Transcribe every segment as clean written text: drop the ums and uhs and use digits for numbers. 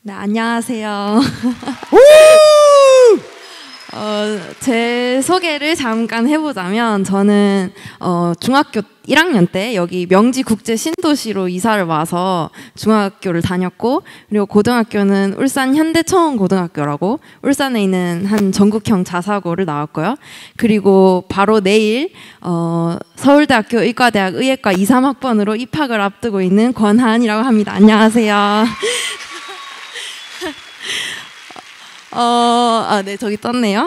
네, 안녕하세요. 제 소개를 잠깐 해보자면 저는 중학교 1학년 때 여기 명지국제신도시로 이사를 와서 중학교를 다녔고, 그리고 고등학교는 울산 현대청원고등학교라고 울산에 있는 한 전국형 자사고를 나왔고요. 그리고 바로 내일 서울대학교 의과대학 의예과 2, 3학번으로 입학을 앞두고 있는 권하은이라고 합니다. 안녕하세요. 네, 저기 떴네요.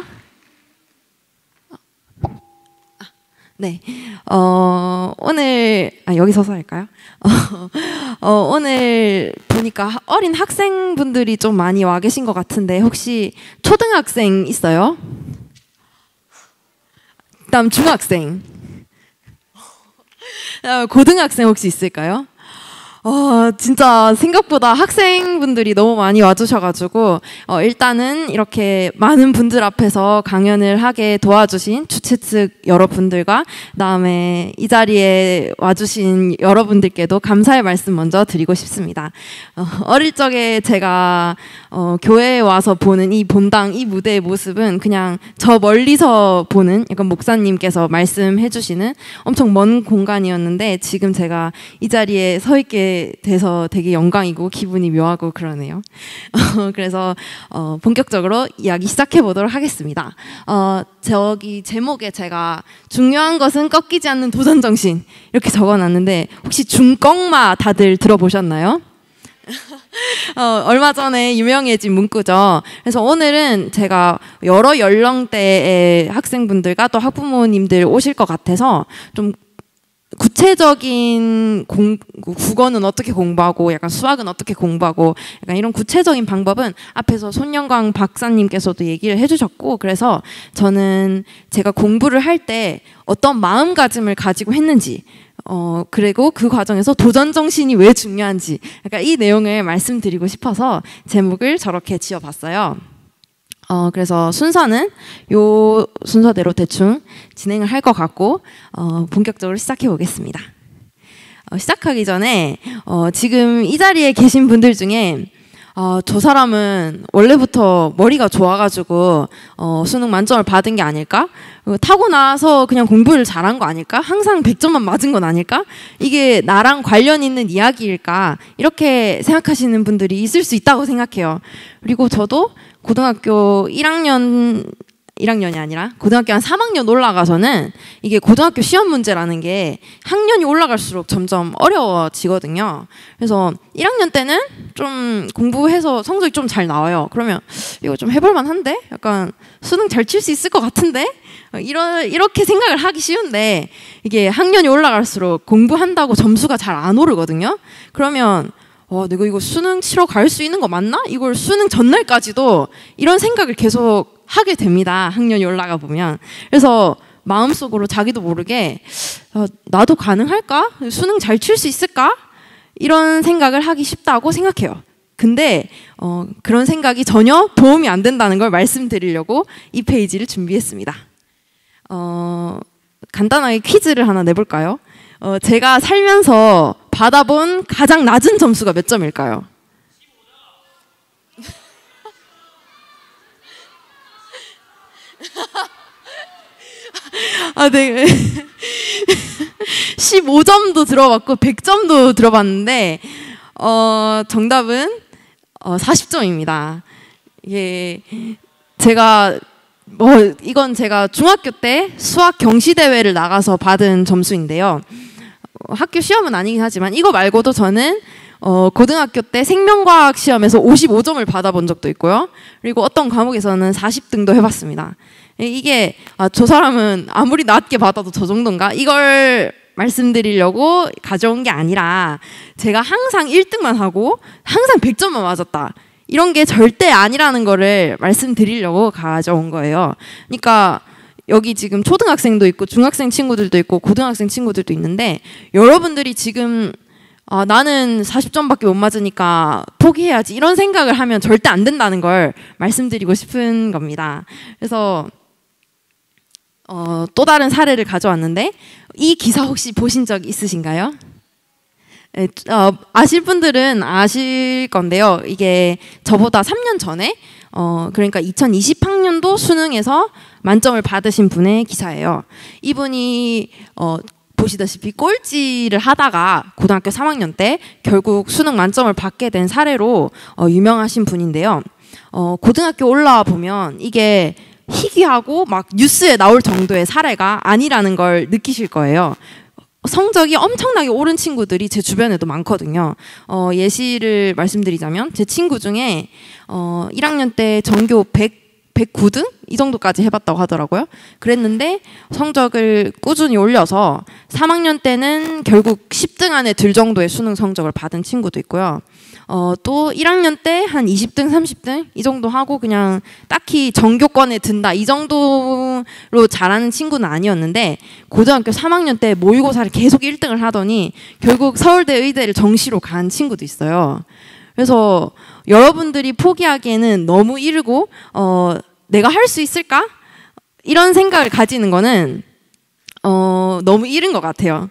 네, 오늘 여기 서서 할까요? 오늘 보니까 어린 학생분들이 좀 많이 와 계신 것 같은데 혹시 초등학생 있어요? 그다음 중학생, 고등학생 혹시 있을까요? 진짜 생각보다 학생분들이 너무 많이 와주셔가지고 일단은 이렇게 많은 분들 앞에서 강연을 하게 도와주신 주최 측 여러분들과 그다음에 이 자리에 와주신 여러분들께도 감사의 말씀 먼저 드리고 싶습니다. 어릴 적에 제가 교회에 와서 보는 이 본당, 이 무대의 모습은 그냥 저 멀리서 보는 약간 목사님께서 말씀해 주시는 엄청 먼 공간이었는데, 지금 제가 이 자리에 서 있게 돼서 되게 영광이고 기분이 묘하고 그러네요. 그래서 본격적으로 이야기 시작해 보도록 하겠습니다. 저기 제목에 제가 중요한 것은 꺾이지 않는 도전 정신 이렇게 적어놨는데, 혹시 중꺾마 다들 들어보셨나요? 얼마 전에 유명해진 문구죠. 그래서 오늘은 제가 여러 연령대의 학생분들과 또 학부모님들 오실 것 같아서 좀 구체적인 국어는 어떻게 공부하고 약간 수학은 어떻게 공부하고 약간 이런 구체적인 방법은 앞에서 손영광 박사님께서도 얘기를 해주셨고, 그래서 저는 제가 공부를 할 때 어떤 마음가짐을 가지고 했는지, 그리고 그 과정에서 도전 정신이 왜 중요한지 약간 이 내용을 말씀드리고 싶어서 제목을 저렇게 지어봤어요. 그래서 순서는 요 순서대로 대충 진행을 할 것 같고 본격적으로 시작해 보겠습니다. 시작하기 전에 지금 이 자리에 계신 분들 중에 저 사람은 원래부터 머리가 좋아가지고 수능 만점을 받은 게 아닐까? 타고나서 그냥 공부를 잘한 거 아닐까? 항상 100점만 맞은 건 아닐까? 이게 나랑 관련 있는 이야기일까? 이렇게 생각하시는 분들이 있을 수 있다고 생각해요. 그리고 저도 고등학교 1학년이 아니라 고등학교 한 3학년 올라가서는 이게 고등학교 시험 문제라는 게 학년이 올라갈수록 점점 어려워지거든요. 그래서 1학년 때는 좀 공부해서 성적이 좀 잘 나와요. 그러면 이거 좀 해볼 만한데? 약간 수능 잘 칠 수 있을 것 같은데? 이렇게 생각을 하기 쉬운데, 이게 학년이 올라갈수록 공부한다고 점수가 잘 안 오르거든요. 그러면 내가 이거 수능 치러 갈 수 있는 거 맞나? 이걸 수능 전날까지도 이런 생각을 계속 하게 됩니다. 학년이 올라가 보면. 그래서 마음속으로 자기도 모르게 나도 가능할까? 수능 잘 칠 수 있을까? 이런 생각을 하기 쉽다고 생각해요. 근데 그런 생각이 전혀 도움이 안 된다는 걸 말씀드리려고 이 페이지를 준비했습니다. 간단하게 퀴즈를 하나 내볼까요? 제가 살면서 받아본 가장 낮은 점수가 몇 점일까요? 네. 15점도 들어봤고 100점도 들어봤는데 정답은 40점입니다. 이게 제가 이건 제가 중학교 때 수학 경시대회를 나가서 받은 점수인데요. 학교 시험은 아니긴 하지만 이거 말고도 저는 고등학교 때 생명과학 시험에서 55점을 받아본 적도 있고요. 그리고 어떤 과목에서는 40등도 해봤습니다. 이게 저 사람은 아무리 낮게 받아도 저 정도인가? 이걸 말씀드리려고 가져온 게 아니라, 제가 항상 1등만 하고 항상 100점만 맞았다, 이런 게 절대 아니라는 거를 말씀드리려고 가져온 거예요. 그러니까 여기 지금 초등학생도 있고 중학생 친구들도 있고 고등학생 친구들도 있는데, 여러분들이 지금 나는 40점밖에 못 맞으니까 포기해야지 이런 생각을 하면 절대 안 된다는 걸 말씀드리고 싶은 겁니다. 그래서 또 다른 사례를 가져왔는데, 이 기사 혹시 보신 적 있으신가요? 아실 분들은 아실 건데요. 이게 저보다 3년 전에 그러니까 2020학년도 수능에서 만점을 받으신 분의 기사예요. 이분이 보시다시피 꼴찌를 하다가 고등학교 3학년 때 결국 수능 만점을 받게 된 사례로 유명하신 분인데요. 고등학교 올라와 보면 이게 희귀하고 막 뉴스에 나올 정도의 사례가 아니라는 걸 느끼실 거예요. 성적이 엄청나게 오른 친구들이 제 주변에도 많거든요. 예시를 말씀드리자면 제 친구 중에 1학년 때 전교 109등? 이 정도까지 해봤다고 하더라고요. 그랬는데 성적을 꾸준히 올려서 3학년 때는 결국 10등 안에 들 정도의 수능 성적을 받은 친구도 있고요. 또 1학년 때 한 20등, 30등 이 정도 하고 그냥 딱히 전교권에 든다 이 정도로 잘하는 친구는 아니었는데 고등학교 3학년 때 모의고사를 계속 1등을 하더니 결국 서울대 의대를 정시로 간 친구도 있어요. 그래서 여러분들이 포기하기에는 너무 이르고 내가 할 수 있을까? 이런 생각을 가지는 거는 너무 이른 것 같아요.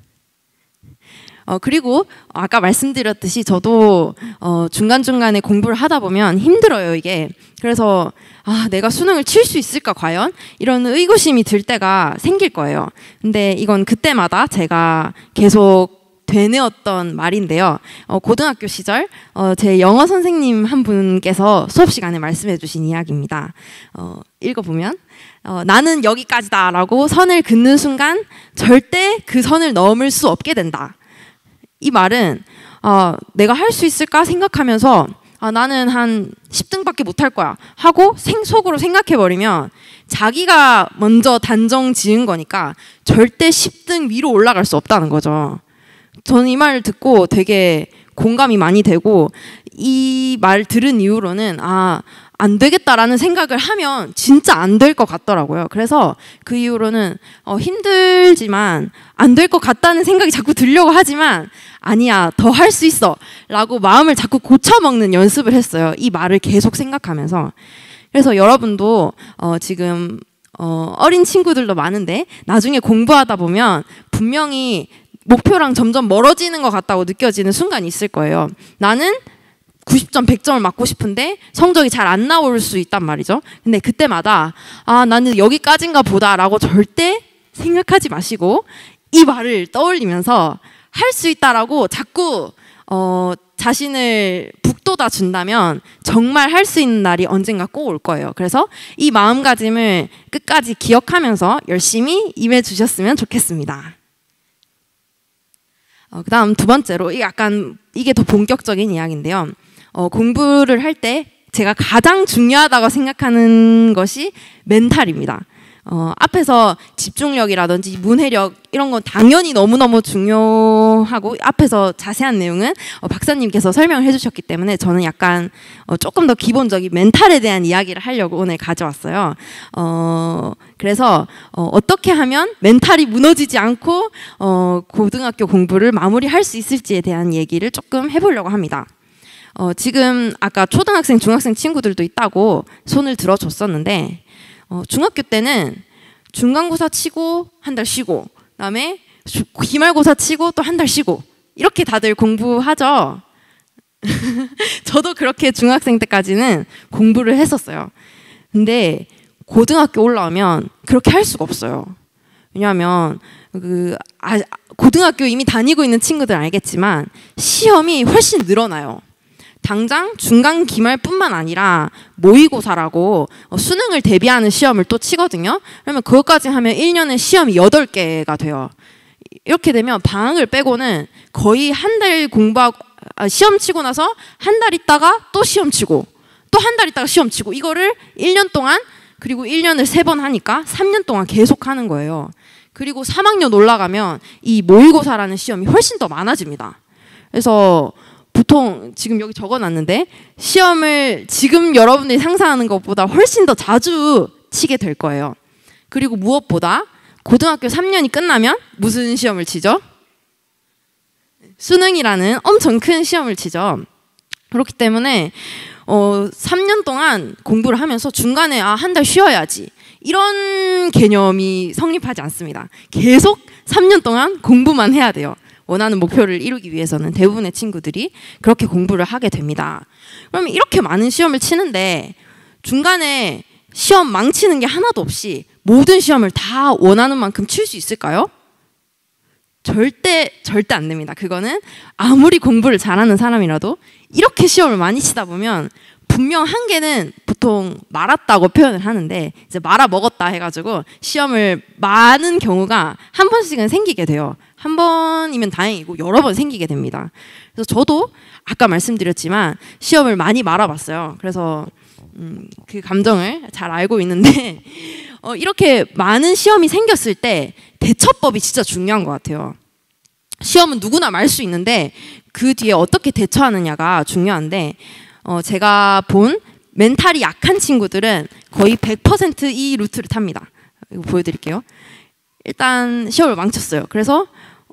그리고 아까 말씀드렸듯이 저도 중간중간에 공부를 하다 보면 힘들어요, 이게. 그래서 내가 수능을 칠 수 있을까 과연? 이런 의구심이 들 때가 생길 거예요. 근데 이건 그때마다 제가 계속 되뇌었던 말인데요. 고등학교 시절 제 영어 선생님 한 분께서 수업 시간에 말씀해 주신 이야기입니다. 읽어보면 나는 여기까지다 라고 선을 긋는 순간 절대 그 선을 넘을 수 없게 된다. 이 말은 내가 할 수 있을까 생각하면서 나는 한 10등밖에 못할 거야 하고 속으로 생각해버리면 자기가 먼저 단정 지은 거니까 절대 10등 위로 올라갈 수 없다는 거죠. 저는 이 말을 듣고 되게 공감이 많이 되고 이 말 들은 이후로는 안 되겠다라는 생각을 하면 진짜 안 될 것 같더라고요. 그래서 그 이후로는 힘들지만 안 될 것 같다는 생각이 자꾸 들려고 하지만 아니야, 더 할 수 있어 라고 마음을 자꾸 고쳐먹는 연습을 했어요. 이 말을 계속 생각하면서. 그래서 여러분도 지금 어린 친구들도 많은데 나중에 공부하다 보면 분명히 목표랑 점점 멀어지는 것 같다고 느껴지는 순간이 있을 거예요. 나는 90점, 100점을 맞고 싶은데 성적이 잘 안 나올 수 있단 말이죠. 근데 그때마다 나는 여기까지인가 보다 라고 절대 생각하지 마시고 이 말을 떠올리면서 할 수 있다라고 자꾸 자신을 북돋아 준다면 정말 할 수 있는 날이 언젠가 꼭 올 거예요. 그래서 이 마음가짐을 끝까지 기억하면서 열심히 임해 주셨으면 좋겠습니다. 그 다음 두 번째로 이게 더 본격적인 이야기인데요. 공부를 할 때 제가 가장 중요하다고 생각하는 것이 멘탈입니다. 앞에서 집중력이라든지 문해력 이런 건 당연히 너무너무 중요하고 앞에서 자세한 내용은 박사님께서 설명을 해주셨기 때문에 저는 약간 조금 더 기본적인 멘탈에 대한 이야기를 하려고 오늘 가져왔어요. 그래서 어떻게 하면 멘탈이 무너지지 않고 고등학교 공부를 마무리할 수 있을지에 대한 얘기를 조금 해보려고 합니다. 지금 아까 초등학생, 중학생 친구들도 있다고 손을 들어줬었는데 중학교 때는 중간고사 치고 한 달 쉬고 그다음에 기말고사 치고 또 한 달 쉬고 이렇게 다들 공부하죠. 저도 그렇게 중학생 때까지는 공부를 했었어요. 근데 고등학교 올라오면 그렇게 할 수가 없어요. 왜냐하면 고등학교 이미 다니고 있는 친구들 알겠지만 시험이 훨씬 늘어나요. 당장 중간 기말뿐만 아니라 모의고사라고 수능을 대비하는 시험을 또 치거든요. 그러면 그것까지 하면 1년에 시험이 8개가 돼요. 이렇게 되면 방학을 빼고는 거의 한 달 공부하고 시험 치고 나서 한 달 있다가 또 시험 치고 또 한 달 있다가 시험 치고 이거를 1년 동안 그리고 1년을 3번 하니까 3년 동안 계속 하는 거예요. 그리고 3학년 올라가면 이 모의고사라는 시험이 훨씬 더 많아집니다. 그래서 보통 지금 여기 적어놨는데 시험을 지금 여러분들이 상상하는 것보다 훨씬 더 자주 치게 될 거예요. 그리고 무엇보다 고등학교 3년이 끝나면 무슨 시험을 치죠? 수능이라는 엄청 큰 시험을 치죠. 그렇기 때문에 3년 동안 공부를 하면서 중간에 한 달 쉬어야지 이런 개념이 성립하지 않습니다. 계속 3년 동안 공부만 해야 돼요. 원하는 목표를 이루기 위해서는 대부분의 친구들이 그렇게 공부를 하게 됩니다. 그러면 이렇게 많은 시험을 치는데 중간에 시험 망치는 게 하나도 없이 모든 시험을 다 원하는 만큼 칠 수 있을까요? 절대 안 됩니다. 그거는 아무리 공부를 잘하는 사람이라도 이렇게 시험을 많이 치다 보면 분명 한계는 보통 말았다고 표현을 하는데 이제 말아 먹었다 해가지고 시험을 많은 경우가 한 번씩은 생기게 돼요. 한 번이면 다행이고 여러 번 생기게 됩니다. 그래서 저도 아까 말씀드렸지만 시험을 많이 말아봤어요. 그래서 그 감정을 잘 알고 있는데 이렇게 많은 시험이 생겼을 때 대처법이 진짜 중요한 것 같아요. 시험은 누구나 말 수 있는데 그 뒤에 어떻게 대처하느냐가 중요한데 제가 본 멘탈이 약한 친구들은 거의 100% 이 루트를 탑니다. 이거 보여드릴게요. 일단 시험을 망쳤어요. 그래서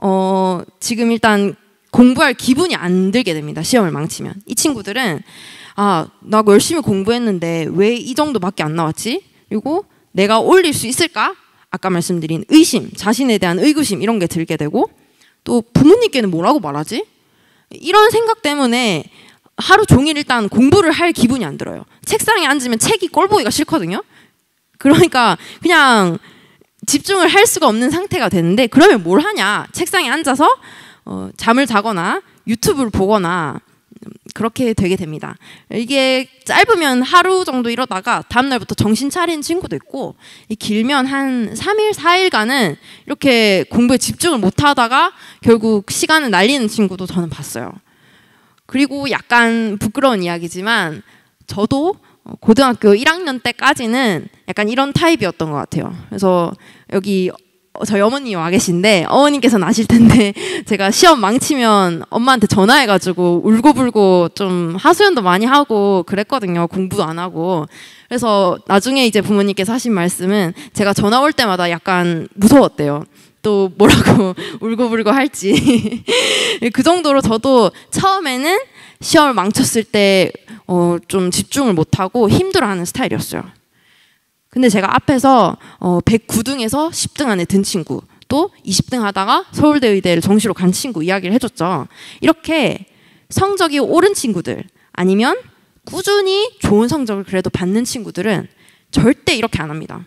지금 일단 공부할 기분이 안 들게 됩니다. 시험을 망치면. 이 친구들은 나 열심히 공부했는데 왜 이 정도밖에 안 나왔지? 그리고 내가 올릴 수 있을까? 아까 말씀드린 의심, 자신에 대한 의구심 이런 게 들게 되고 또 부모님께는 뭐라고 말하지? 이런 생각 때문에 하루 종일 일단 공부를 할 기분이 안 들어요. 책상에 앉으면 책이 꼴 보기가 싫거든요. 그러니까 그냥 집중을 할 수가 없는 상태가 되는데 그러면 뭘 하냐? 책상에 앉아서 잠을 자거나 유튜브를 보거나 그렇게 되게 됩니다. 이게 짧으면 하루 정도 이러다가 다음날부터 정신 차리는 친구도 있고 길면 한 3일, 4일간은 이렇게 공부에 집중을 못하다가 결국 시간을 날리는 친구도 저는 봤어요. 그리고 약간 부끄러운 이야기지만 저도 고등학교 1학년 때까지는 약간 이런 타입이었던 것 같아요. 그래서 여기 저희 어머니 와 계신데 어머님께서는 아실 텐데 제가 시험 망치면 엄마한테 전화해가지고 울고불고 좀 하소연도 많이 하고 그랬거든요. 공부도 안 하고. 그래서 나중에 이제 부모님께서 하신 말씀은 제가 전화 올 때마다 약간 무서웠대요. 또 뭐라고 울고불고 할지. 그 정도로 저도 처음에는 시험을 망쳤을 때 좀 집중을 못하고 힘들어하는 스타일이었어요. 근데 제가 앞에서 109등에서 10등 안에 든 친구, 또 20등 하다가 서울대 의대를 정시로 간 친구 이야기를 해줬죠. 이렇게 성적이 오른 친구들 아니면 꾸준히 좋은 성적을 그래도 받는 친구들은 절대 이렇게 안 합니다.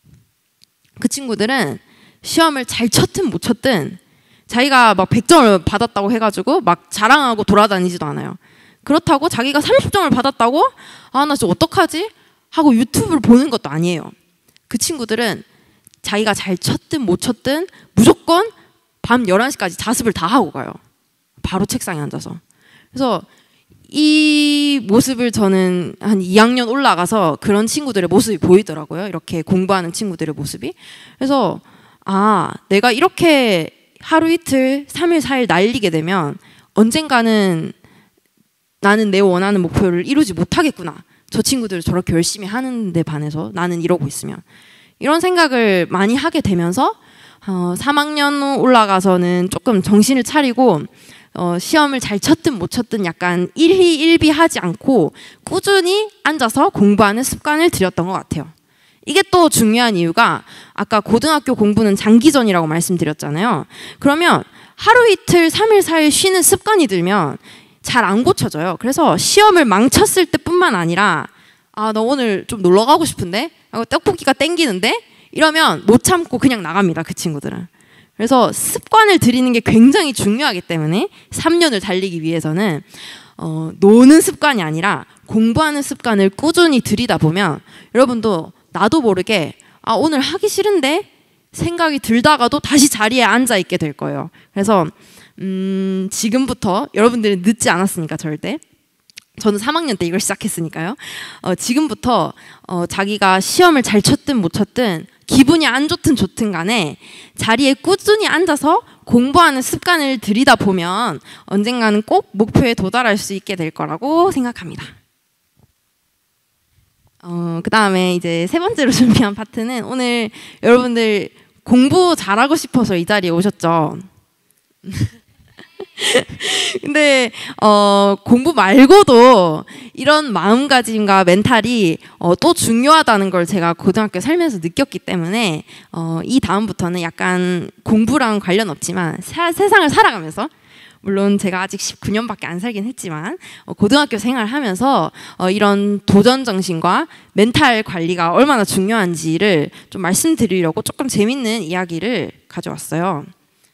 그 친구들은 시험을 잘 쳤든 못 쳤든 자기가 막 100점을 받았다고 해가지고 막 자랑하고 돌아다니지도 않아요. 그렇다고 자기가 30점을 받았다고 나 진짜 어떡하지? 하고 유튜브를 보는 것도 아니에요. 그 친구들은 자기가 잘 쳤든 못 쳤든 무조건 밤 11시까지 자습을 다 하고 가요. 바로 책상에 앉아서. 그래서 이 모습을 저는 한 2학년 올라가서 그런 친구들의 모습이 보이더라고요. 이렇게 공부하는 친구들의 모습이. 그래서 내가 이렇게 하루 이틀, 3일, 4일 날리게 되면 언젠가는 나는 내 원하는 목표를 이루지 못하겠구나. 저 친구들 저렇게 열심히 하는데 반해서 나는 이러고 있으면. 이런 생각을 많이 하게 되면서 3학년 올라가서는 조금 정신을 차리고 시험을 잘 쳤든 못 쳤든 약간 일희일비하지 않고 꾸준히 앉아서 공부하는 습관을 들였던 것 같아요. 이게 또 중요한 이유가 아까 고등학교 공부는 장기전이라고 말씀드렸잖아요. 그러면 하루 이틀, 3일, 4일 쉬는 습관이 들면 잘 안 고쳐져요. 그래서 시험을 망쳤을 때뿐만 아니라 너 오늘 좀 놀러 가고 싶은데? 떡볶이가 땡기는데? 이러면 못 참고 그냥 나갑니다. 그 친구들은. 그래서 습관을 들이는 게 굉장히 중요하기 때문에 3년을 달리기 위해서는 노는 습관이 아니라 공부하는 습관을 꾸준히 들이다 보면 여러분도 나도 모르게 오늘 하기 싫은데? 생각이 들다가도 다시 자리에 앉아 있게 될 거예요. 그래서 지금부터 여러분들은 늦지 않았으니까 절대 저는 3학년 때 이걸 시작했으니까요. 지금부터 자기가 시험을 잘 쳤든 못 쳤든 기분이 안 좋든 좋든 간에 자리에 꾸준히 앉아서 공부하는 습관을 들이다 보면 언젠가는 꼭 목표에 도달할 수 있게 될 거라고 생각합니다. 그 다음에 이제 세 번째로 준비한 파트는 오늘 여러분들 공부 잘하고 싶어서 이 자리에 오셨죠. 근데 공부 말고도 이런 마음가짐과 멘탈이 또 중요하다는 걸 제가 고등학교 살면서 느꼈기 때문에 이 다음부터는 약간 공부랑 관련 없지만 세상을 살아가면서, 물론 제가 아직 19년밖에 안 살긴 했지만 고등학교 생활하면서 이런 도전 정신과 멘탈 관리가 얼마나 중요한지를 좀 말씀드리려고 조금 재밌는 이야기를 가져왔어요.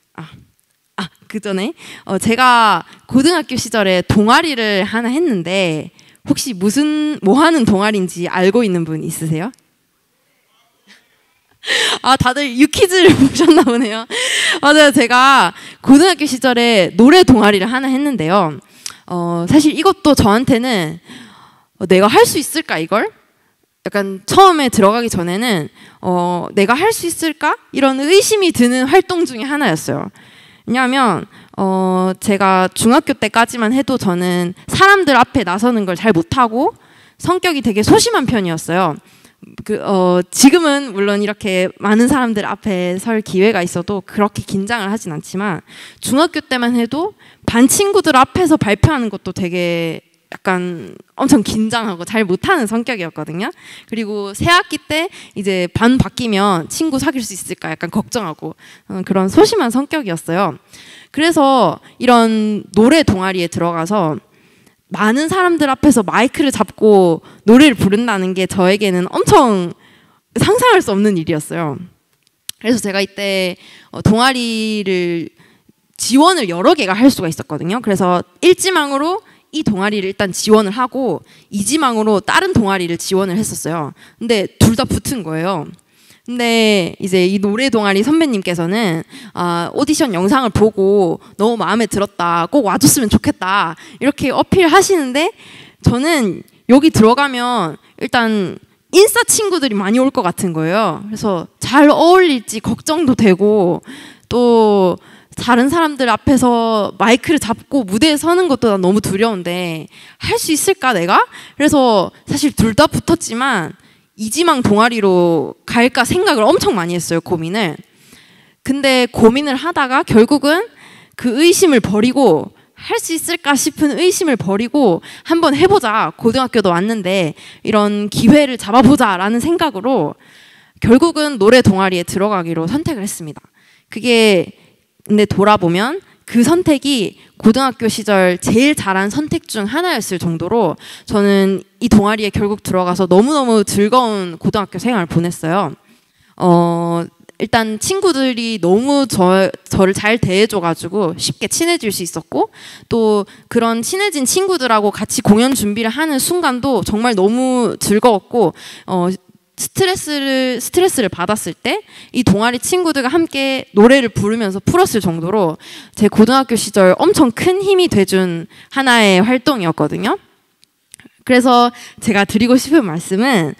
그 전에 제가 고등학교 시절에 동아리를 하나 했는데 혹시 뭐 하는 동아리인지 알고 있는 분 있으세요? 다들 유퀴즈를 보셨나 보네요. 맞아요. 제가 고등학교 시절에 노래 동아리를 하나 했는데요. 사실 이것도 저한테는 내가 할 수 있을까 이걸? 약간 처음에 들어가기 전에는 내가 할 수 있을까? 이런 의심이 드는 활동 중에 하나였어요. 왜냐하면 제가 중학교 때까지만 해도 저는 사람들 앞에 나서는 걸 잘 못하고 성격이 되게 소심한 편이었어요. 지금은 물론 이렇게 많은 사람들 앞에 설 기회가 있어도 그렇게 긴장을 하진 않지만 중학교 때만 해도 반 친구들 앞에서 발표하는 것도 되게 약간 엄청 긴장하고 잘 못하는 성격이었거든요. 그리고 새 학기 때 이제 반 바뀌면 친구 사귈 수 있을까 약간 걱정하고 그런 소심한 성격이었어요. 그래서 이런 노래 동아리에 들어가서 많은 사람들 앞에서 마이크를 잡고 노래를 부른다는 게 저에게는 엄청 상상할 수 없는 일이었어요. 그래서 제가 이때 동아리를 지원을 여러 개가 할 수가 있었거든요. 그래서 1지망으로 이 동아리를 일단 지원을 하고 2지망으로 다른 동아리를 지원을 했었어요. 근데 둘 다 붙은 거예요. 근데 이제 이 노래 동아리 선배님께서는 오디션 영상을 보고 너무 마음에 들었다, 꼭 와줬으면 좋겠다 이렇게 어필하시는데 저는 여기 들어가면 일단 인싸 친구들이 많이 올 것 같은 거예요. 그래서 잘 어울릴지 걱정도 되고 또 다른 사람들 앞에서 마이크를 잡고 무대에 서는 것도 너무 두려운데 할 수 있을까 내가? 그래서 사실 둘 다 붙었지만 이지망 동아리로 갈까 생각을 엄청 많이 했어요. 고민을. 근데 고민을 하다가 결국은 그 의심을 버리고 할 수 있을까 싶은 의심을 버리고 한번 해보자. 고등학교도 왔는데 이런 기회를 잡아보자 라는 생각으로 결국은 노래 동아리에 들어가기로 선택을 했습니다. 그게 근데 돌아보면 그 선택이 고등학교 시절 제일 잘한 선택 중 하나였을 정도로 저는 이 동아리에 결국 들어가서 너무너무 즐거운 고등학교 생활을 보냈어요. 일단 친구들이 너무 저를 잘 대해줘가지고 쉽게 친해질 수 있었고 또 그런 친해진 친구들하고 같이 공연 준비를 하는 순간도 정말 너무 즐거웠고 스트레스를 받았을 때 이 동아리 친구들과 함께 노래를 부르면서 풀었을 정도로 제 고등학교 시절 엄청 큰 힘이 돼준 하나의 활동이었거든요. 그래서 제가 드리고 싶은 말씀은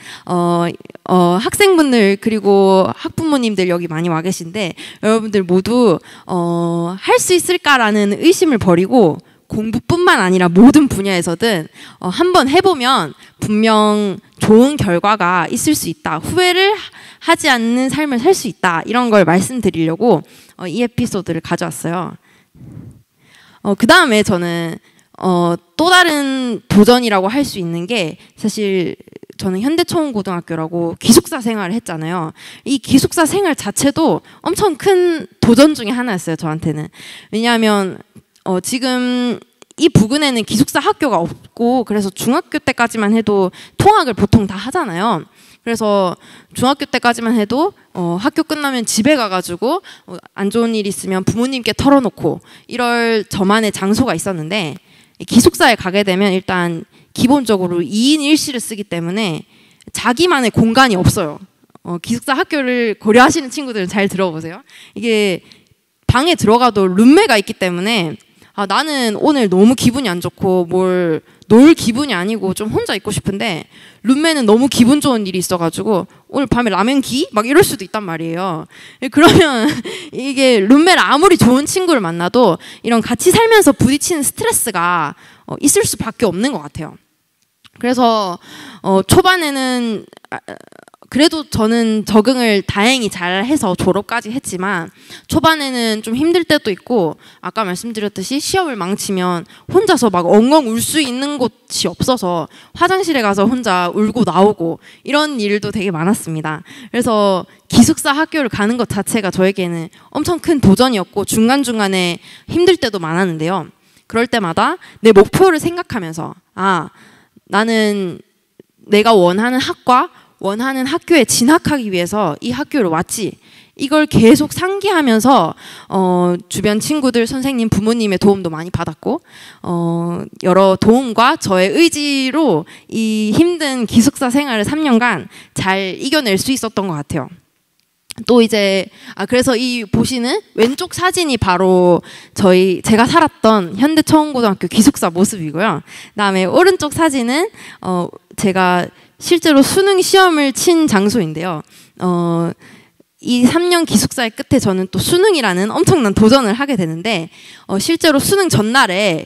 학생분들 그리고 학부모님들 여기 많이 와 계신데 여러분들 모두 할 수 있을까라는 의심을 버리고 공부뿐만 아니라 모든 분야에서든 한번 해보면 분명 좋은 결과가 있을 수 있다. 후회를 하지 않는 삶을 살 수 있다. 이런 걸 말씀드리려고 이 에피소드를 가져왔어요. 그 다음에 저는 또 다른 도전이라고 할 수 있는 게 사실 저는 현대초원고등학교라고 기숙사 생활을 했잖아요. 이 기숙사 생활 자체도 엄청 큰 도전 중에 하나였어요. 저한테는. 왜냐하면 지금 이 부근에는 기숙사 학교가 없고 그래서 중학교 때까지만 해도 통학을 보통 다 하잖아요. 그래서 중학교 때까지만 해도 학교 끝나면 집에 가가지고 안 좋은 일 있으면 부모님께 털어놓고 이럴 저만의 장소가 있었는데 기숙사에 가게 되면 일단 기본적으로 2인 1실을 쓰기 때문에 자기만의 공간이 없어요. 기숙사 학교를 고려하시는 친구들은 잘 들어보세요. 이게 방에 들어가도 룸메가 있기 때문에 나는 오늘 너무 기분이 안 좋고 뭘 놀 기분이 아니고 좀 혼자 있고 싶은데 룸메는 너무 기분 좋은 일이 있어가지고 오늘 밤에 라면 기? 막 이럴 수도 있단 말이에요. 그러면 이게 룸메를 아무리 좋은 친구를 만나도 이런 같이 살면서 부딪히는 스트레스가 있을 수밖에 없는 것 같아요. 그래서 초반에는 그래도 저는 적응을 다행히 잘 해서 졸업까지 했지만 초반에는 좀 힘들 때도 있고 아까 말씀드렸듯이 시험을 망치면 혼자서 막 엉엉 울 수 있는 곳이 없어서 화장실에 가서 혼자 울고 나오고 이런 일도 되게 많았습니다. 그래서 기숙사 학교를 가는 것 자체가 저에게는 엄청 큰 도전이었고 중간중간에 힘들 때도 많았는데요. 그럴 때마다 내 목표를 생각하면서 나는 내가 원하는 학과 원하는 학교에 진학하기 위해서 이 학교를 왔지. 이걸 계속 상기하면서 주변 친구들, 선생님, 부모님의 도움도 많이 받았고 여러 도움과 저의 의지로 이 힘든 기숙사 생활을 3년간 잘 이겨낼 수 있었던 것 같아요. 또 이제 그래서 이 보시는 왼쪽 사진이 바로 제가 살았던 현대초원고등학교 기숙사 모습이고요. 그다음에 오른쪽 사진은 제가 실제로 수능 시험을 친 장소인데요. 이 3년 기숙사의 끝에 저는 또 수능이라는 엄청난 도전을 하게 되는데 실제로 수능 전날에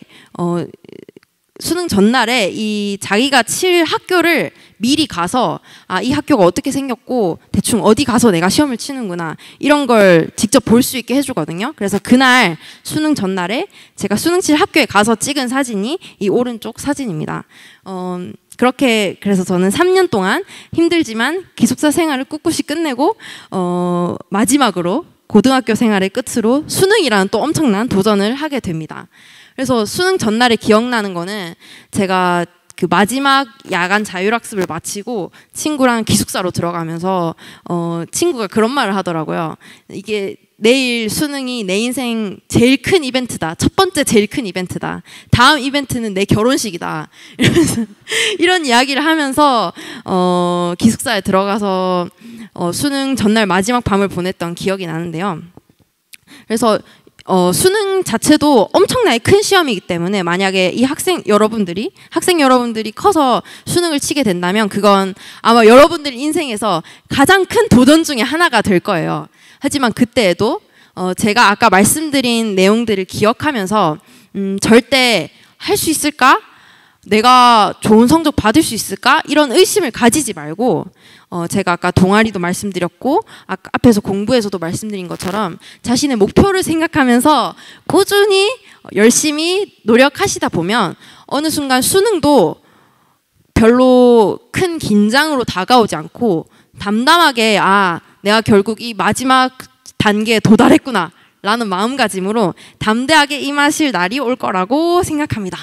이 자기가 칠 학교를 미리 가서 이 학교가 어떻게 생겼고 대충 어디 가서 내가 시험을 치는구나 이런 걸 직접 볼 수 있게 해주거든요. 그래서 그날 수능 전날에 제가 수능 칠 학교에 가서 찍은 사진이 이 오른쪽 사진입니다. 그렇게 그래서 저는 3년 동안 힘들지만 기숙사 생활을 꿋꿋이 끝내고 마지막으로 고등학교 생활의 끝으로 수능이라는 또 엄청난 도전을 하게 됩니다. 그래서 수능 전날에 기억나는 거는 제가 그 마지막 야간 자율학습을 마치고 친구랑 기숙사로 들어가면서 친구가 그런 말을 하더라고요. 이게 내일 수능이 내 인생 제일 큰 이벤트다. 첫 번째 제일 큰 이벤트다. 다음 이벤트는 내 결혼식이다. 이러면서 이런 이야기를 하면서 기숙사에 들어가서 수능 전날 마지막 밤을 보냈던 기억이 나는데요. 그래서 수능 자체도 엄청나게 큰 시험이기 때문에 만약에 이 학생 여러분들이 커서 수능을 치게 된다면 그건 아마 여러분들 인생에서 가장 큰 도전 중에 하나가 될 거예요. 하지만 그때에도 제가 아까 말씀드린 내용들을 기억하면서 절대 할 수 있을까? 내가 좋은 성적 받을 수 있을까? 이런 의심을 가지지 말고 제가 아까 동아리도 말씀드렸고 아까 앞에서 공부에서도 말씀드린 것처럼 자신의 목표를 생각하면서 꾸준히 열심히 노력하시다 보면 어느 순간 수능도 별로 큰 긴장으로 다가오지 않고 담담하게 내가 결국 이 마지막 단계에 도달했구나 라는 마음가짐으로 담대하게 임하실 날이 올 거라고 생각합니다.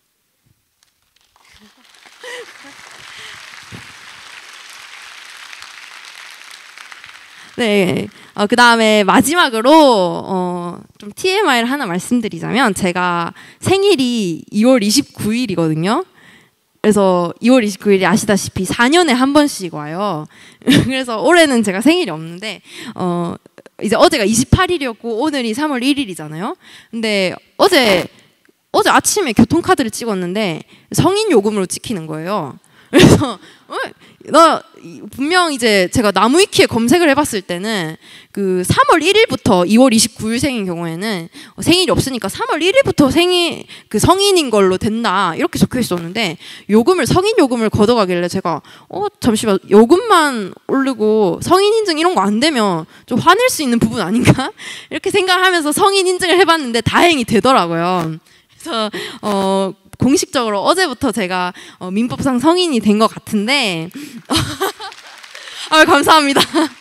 네, 그 다음에 마지막으로 좀 TMI를 하나 말씀드리자면 제가 생일이 2월 29일이거든요. 그래서 2월 29일이 아시다시피 4년에 한 번씩 와요. 그래서 올해는 제가 생일이 없는데 이제 어제가 28일이었고 오늘이 3월 1일이잖아요. 근데 어제 아침에 교통카드를 찍었는데 성인 요금으로 찍히는 거예요. 그래서 분명 이제 제가 나무위키에 검색을 해봤을 때는 그 3월 1일부터 2월 29일생인 경우에는 생일이 없으니까 3월 1일부터 성인인 걸로 된다 이렇게 적혀 있었는데 성인 요금을 걷어가길래 제가 잠시만 요금만 오르고 성인 인증 이런 거 안 되면 좀 화낼 수 있는 부분 아닌가 이렇게 생각하면서 성인 인증을 해봤는데 다행히 되더라고요. 그래서 공식적으로 어제부터 제가 민법상 성인이 된 것 같은데 감사합니다.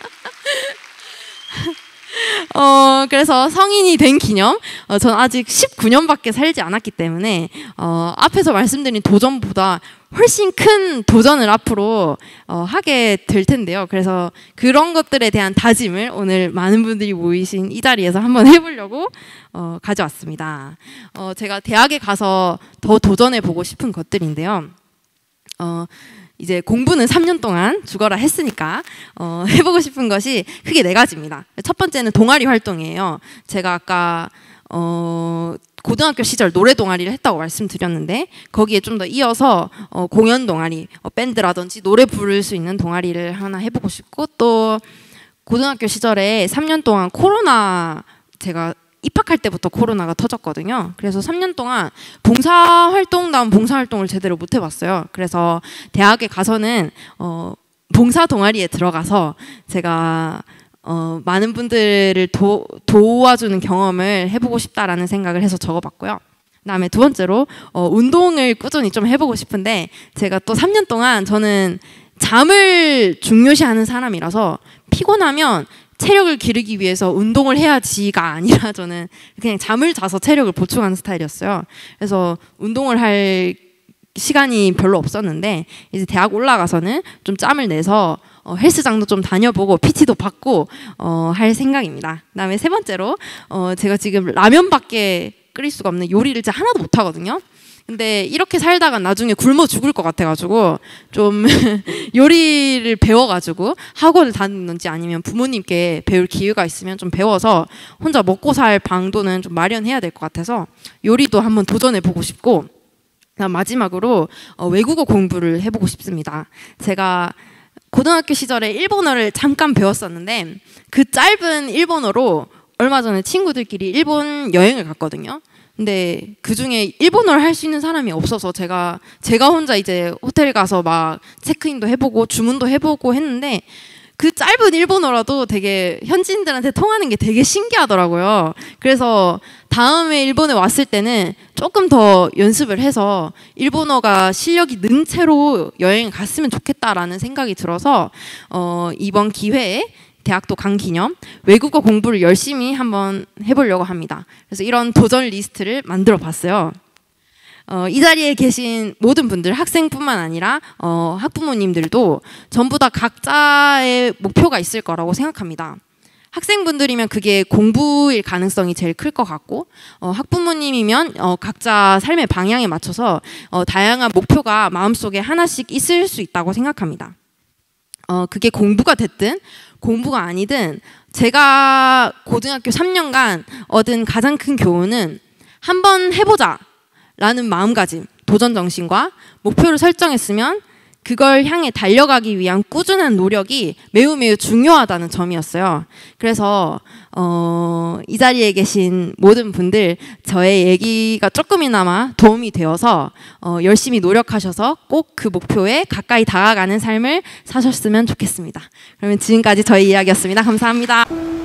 그래서 성인이 된 기념 저는 아직 19년밖에 살지 않았기 때문에 앞에서 말씀드린 도전보다 훨씬 큰 도전을 앞으로 하게 될 텐데요. 그래서 그런 것들에 대한 다짐을 오늘 많은 분들이 모이신 이 자리에서 한번 해보려고 가져왔습니다. 제가 대학에 가서 더 도전해보고 싶은 것들인데요. 이제 공부는 3년 동안 죽어라 했으니까 해보고 싶은 것이 크게 4가지입니다. 첫 번째는 동아리 활동이에요. 제가 아까 고등학교 시절 노래 동아리를 했다고 말씀드렸는데 거기에 좀 더 이어서 공연 동아리, 밴드라든지 노래 부를 수 있는 동아리를 하나 해보고 싶고 또 고등학교 시절에 3년 동안 제가 입학할 때부터 코로나가 터졌거든요. 그래서 3년 동안 봉사활동을 제대로 못 해봤어요. 그래서 대학에 가서는 봉사 동아리에 들어가서 제가 많은 분들을 도와주는 경험을 해보고 싶다라는 생각을 해서 적어봤고요. 그다음에 두 번째로 운동을 꾸준히 좀 해보고 싶은데 제가 또 3년 동안 저는 잠을 중요시하는 사람이라서 피곤하면 체력을 기르기 위해서 운동을 해야지가 아니라 저는 그냥 잠을 자서 체력을 보충하는 스타일이었어요. 그래서 운동을 할 시간이 별로 없었는데 이제 대학 올라가서는 좀 짬을 내서 헬스장도 좀 다녀보고 PT도 받고 할 생각입니다. 그다음에 세 번째로 제가 지금 라면밖에 끓일 수가 없는 요리를 진짜 하나도 못하거든요. 근데 이렇게 살다가 나중에 굶어 죽을 것 같아가지고 좀 요리를 배워가지고 학원을 다니는지 아니면 부모님께 배울 기회가 있으면 좀 배워서 혼자 먹고 살 방도는 좀 마련해야 될 것 같아서 요리도 한번 도전해보고 싶고, 그다음 마지막으로 외국어 공부를 해보고 싶습니다. 제가 고등학교 시절에 일본어를 잠깐 배웠었는데 그 짧은 일본어로 얼마 전에 친구들끼리 일본 여행을 갔거든요. 근데 그 중에 일본어를 할 수 있는 사람이 없어서 제가 혼자 이제 호텔 가서 막 체크인도 해보고 주문도 해보고 했는데 그 짧은 일본어라도 되게 현지인들한테 통하는 게 되게 신기하더라고요. 그래서 다음에 일본에 왔을 때는 조금 더 연습을 해서 일본어가 실력이 는 채로 여행을 갔으면 좋겠다라는 생각이 들어서 이번 기회에 대학도 간 기념 외국어 공부를 열심히 한번 해보려고 합니다. 그래서 이런 도전 리스트를 만들어 봤어요. 이 자리에 계신 모든 분들, 학생뿐만 아니라 학부모님들도 전부 다 각자의 목표가 있을 거라고 생각합니다. 학생분들이면 그게 공부일 가능성이 제일 클 것 같고, 학부모님이면 각자 삶의 방향에 맞춰서 다양한 목표가 마음속에 하나씩 있을 수 있다고 생각합니다. 그게 공부가 됐든 공부가 아니든 제가 고등학교 3년간 얻은 가장 큰 교훈은 한번 해보자 라는 마음가짐, 도전 정신과 목표를 설정했으면 그걸 향해 달려가기 위한 꾸준한 노력이 매우 중요하다는 점이었어요. 그래서 이 자리에 계신 모든 분들 저의 얘기가 조금이나마 도움이 되어서 열심히 노력하셔서 꼭 그 목표에 가까이 다가가는 삶을 사셨으면 좋겠습니다. 그러면 지금까지 저희 이야기였습니다. 감사합니다.